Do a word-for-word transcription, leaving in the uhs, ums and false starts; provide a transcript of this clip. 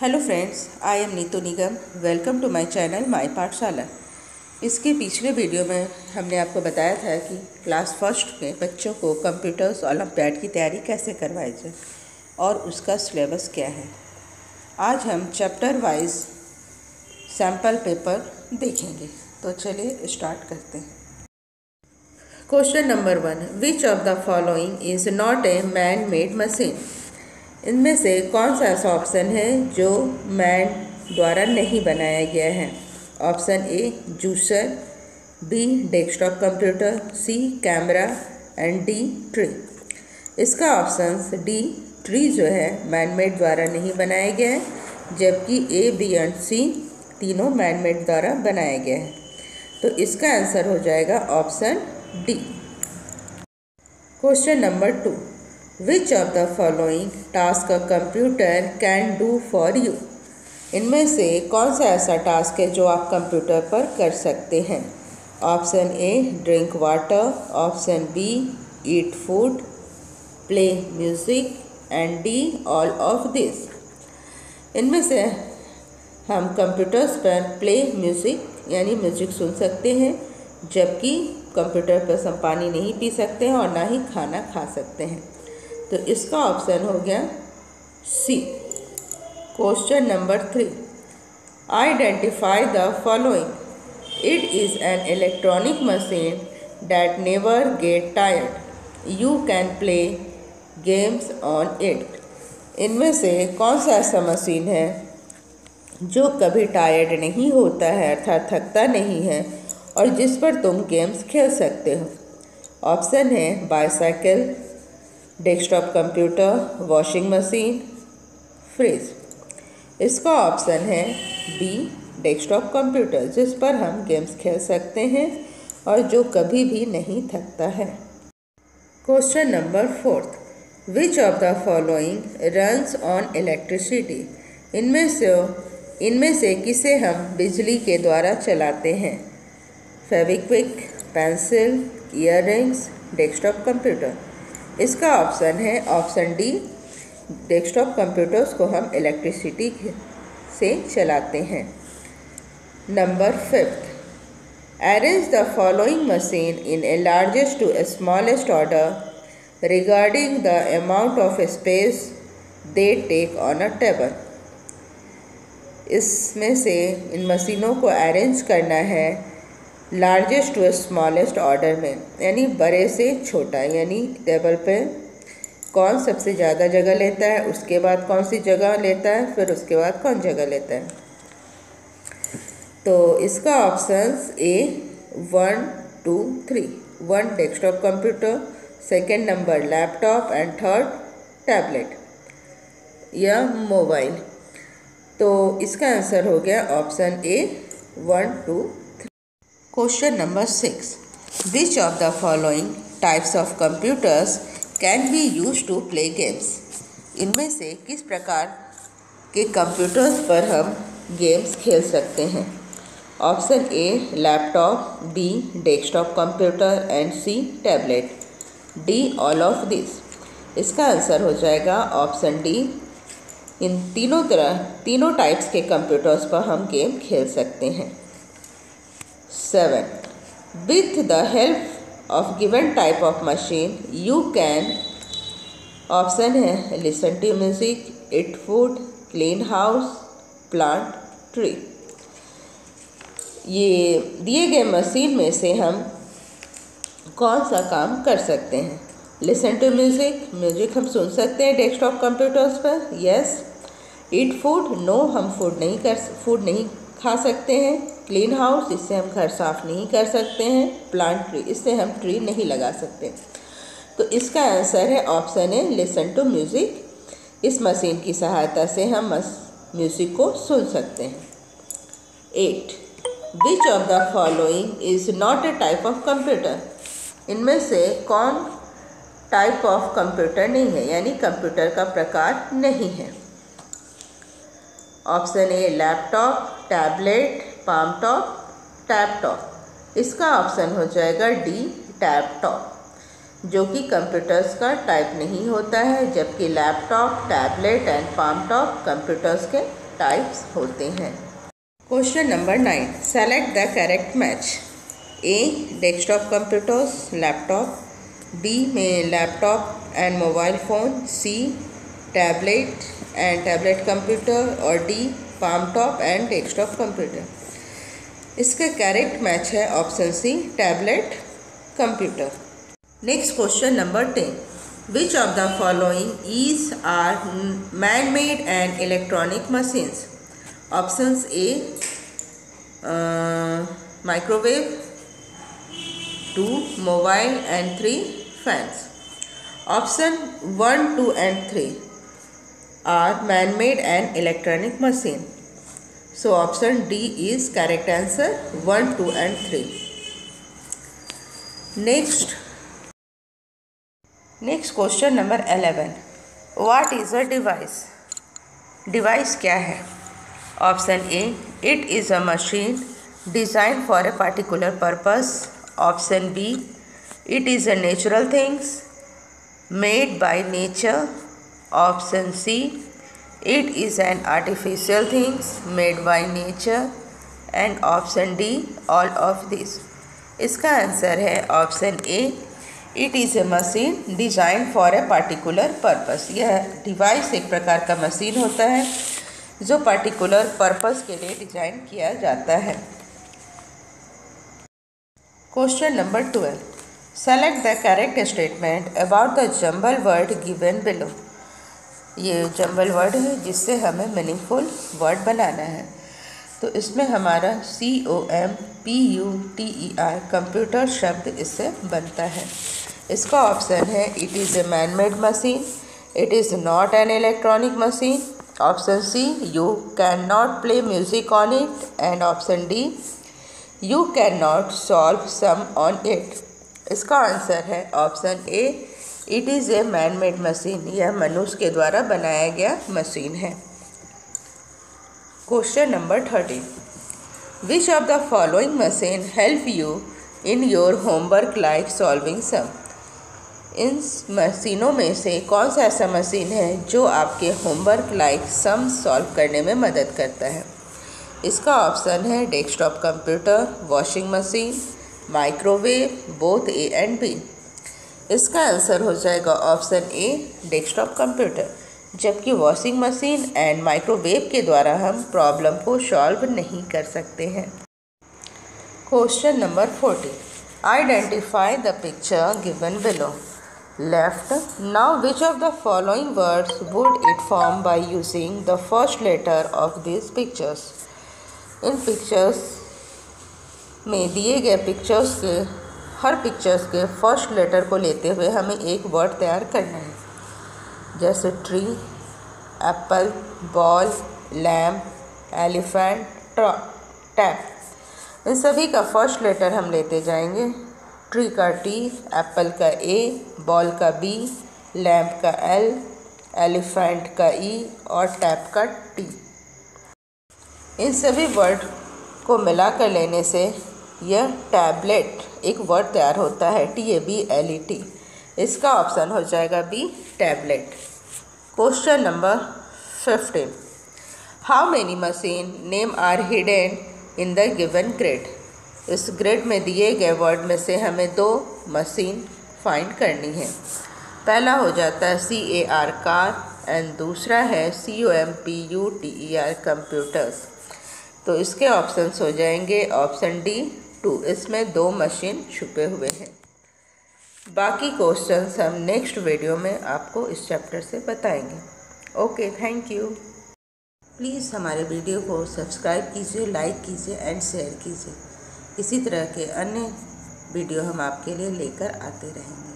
Hello friends, I am Neetu Nigam. Welcome to my channel my Pathshala. इसके पिछले video में हमने आपको बताया था कि क्लास फर्स्ट में बच्चों को कंप्यूटर्स ओलंपियाड की तैयारी कैसे करवाई जाए और उसका सिलेबस क्या है। आज हम चैप्टर वाइज सैम्पल पेपर देखेंगे, तो चलिए स्टार्ट करते हैं। Question number one, which of the following is not a man made machine. इनमें से कौन सा ऐसा ऑप्शन है जो मैन द्वारा नहीं बनाया गया है। Option A juicer, B desktop computer, C camera and D tree. इसका ऑप्शन डी ट्री जो है मैन मेड द्वारा नहीं बनाया गया है, जबकि ए बी एंड सी तीनों मैन मेड द्वारा बनाया गया है। तो इसका आंसर हो जाएगा option D. Question number two, which of the following task a computer can do for you. इनमें से कौन सा ऐसा टास्क है जो आप कंप्यूटर पर कर सकते हैं। Option A drink water, option B eat food, play music and D all of this. इनमें से हम कंप्यूटर्स पर प्ले म्यूज़िक यानी म्यूज़िक सुन सकते हैं, जबकि कंप्यूटर पर हम पानी नहीं पी सकते हैं और ना ही खाना खा सकते हैं। तो इसका ऑप्शन हो गया C. Question number three, identify the following. It is an electronic machine that never get tired. You can play games on it. इनमें से कौन सा ऐसा मशीन है जो कभी टायर्ड नहीं होता है, अर्थात थकता नहीं है, और जिस पर तुम गेम्स खेल सकते हो। ऑप्शन है bicycle, desktop computer, washing machine, fridge. इसका ऑप्शन है बी डेस्कटॉप कंप्यूटर, जिस पर हम गेम्स खेल सकते हैं और जो कभी भी नहीं थकता है। Question number fourth, which of the following runs on electricity. इनमें से इनमें से किसे हम बिजली के द्वारा चलाते हैं। Fevikwik, pencil, earrings, desktop computer. इसका ऑप्शन है ऑप्शन डी, डेस्कटॉप कंप्यूटर्स को हम इलेक्ट्रिसिटी से चलाते हैं। Number fifth, arrange the following machine in a largest to smallest order regarding the amount of space they take on a table. इसमें से इन मशीनों को अरेंज करना है लार्जेस्ट टू स्मॉलेस्ट ऑर्डर में, यानी बड़े से छोटा, यानी टेबल पे कौन सबसे ज़्यादा जगह लेता है, उसके बाद कौन सी जगह लेता है, फिर उसके बाद कौन जगह लेता है। तो इसका options A one two three. One desktop computer, second number laptop and third tablet या मोबाइल। तो इसका आंसर हो गया option A one two. Question number six, which of the following types of computers can be use to play games. इनमें से किस प्रकार के कंप्यूटर्स पर हम गेम्स खेल सकते हैं। Option A laptop, B desktop computer and C tablet, D all of this. इसका आंसर हो जाएगा ऑप्शन डी। इन तीनों तरह तीनों टाइप्स के कंप्यूटर्स पर हम गेम खेल सकते हैं। Seven, with the help of given type of machine you can, option है listen to music, eat food, clean house, plant tree। ये दिए गए मशीन में से हम कौन सा काम कर सकते हैं। लिसन टू म्यूज़िक, म्यूज़िक हम सुन सकते हैं डेस्कटॉप कंप्यूटर्स पर, यस। ईट फूड, नो, हम फूड नहीं कर फूड नहीं खा सकते हैं। क्लीन हाउस, इससे हम घर साफ नहीं कर सकते हैं। प्लांट ट्री, इससे हम ट्री नहीं लगा सकते। तो इसका आंसर है option A listen to music. इस मशीन की सहायता से हम म्यूज़िक को सुन सकते हैं। Eight, which of the following is not a type of computer. इनमें से कौन टाइप ऑफ कंप्यूटर नहीं है, यानी कंप्यूटर का प्रकार नहीं है। Option A laptop, tablet, palm top, tabtop. इसका ऑप्शन हो जाएगा डी टैबटॉप, जो कि कंप्यूटर्स का टाइप नहीं होता है, जबकि laptop, tablet and palm top computers के टाइप्स होते हैं। Question number nine, select the correct match. A desktop computers laptop, B में laptop and mobile phone, C tablet and tablet computer और D palm top and desktop computer. इसका correct match है option C tablet computer. Next question number ten, which of the following is are man made and electronic machines. Options A microwave, to mobile and three fans. Option one two and three are man made and electronic machine, so option D is correct answer, one, two and three. Next next question number eleven, what is a device? Device क्या है? Option A, it is a machine designed for a particular purpose. Option B, it is a natural things made by nature. Option C, it is an artificial things made by nature. And option D, all of these. इसका answer है option A, it is a machine design for a particular purpose. यह device एक प्रकार का machine होता है जो particular purpose के लिए डिज़ाइन किया जाता है। Question number twelve, select the correct statement about the jumble word given below. ये जंबल वर्ड है जिससे हमें मीनिंगफुल वर्ड बनाना है। तो इसमें हमारा C O M P U T E R computer शब्द इससे बनता है। इसका ऑप्शन है it is a man made machine, it is not an electronic machine. Option C, you can not play music on it. And option D, you can not solve sum on it. इसका answer है option A, it is a man made machine. यह मनुष्य के द्वारा बनाया गया machine है। Question number thirteen, which of the following machine help you in your homework like solving sum. इन मशीनों में से कौन सा ऐसा मशीन है जो आपके होमवर्क लाइक सम सॉल्व करने में मदद करता है। इसका ऑप्शन है desktop computer, washing machine, microwave, both A and B. इसका आंसर हो जाएगा ऑप्शन ए डेस्कटॉप कंप्यूटर, जबकि वॉशिंग मशीन एंड माइक्रोवेव के द्वारा हम प्रॉब्लम को सॉल्व नहीं कर सकते हैं। Question number fourteen, identify the picture given below. Left, now which of the following words would it form by using the first letter of this pictures. इन pictures में दिए गए पिक्चर्स के हर पिक्चर्स के फर्स्ट लेटर को लेते हुए हमें एक वर्ड तैयार करना है, जैसे tree, apple, ball, lamp, elephant, tap. इन सभी का फर्स्ट लेटर हम लेते जाएंगे। ट्री का टी, एप्पल का ए, बॉल का बी, लैम्प का एल, एलिफेंट का ई और टैप का टी। इन सभी वर्ड को मिलाकर लेने से यह टैबलेट एक वर्ड तैयार होता है, T A B L E T. इसका ऑप्शन हो जाएगा B tablet. Question number fifteen, how many machine name are hidden in the given grid. इस ग्रिड में दिए गए वर्ड में से हमें दो मशीन फाइंड करनी है। पहला हो जाता है C A R car and दूसरा है C O M P U T E R computers. तो इसके ऑप्शंस हो जाएंगे ऑप्शन डी टू। इसमें दो मशीन छुपे हुए हैं। बाकी क्वेश्चंस हम नेक्स्ट वीडियो में आपको इस चैप्टर से बताएंगे। Okay, thank you. प्लीज़ हमारे वीडियो को सब्सक्राइब कीजिए, लाइक कीजिए एंड शेयर कीजिए। इसी तरह के अन्य वीडियो हम आपके लिए लेकर आते रहेंगे।